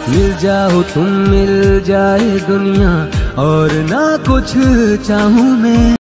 मिल जाओ तुम, मिल जाए दुनिया, और ना कुछ चाहूँ मैं।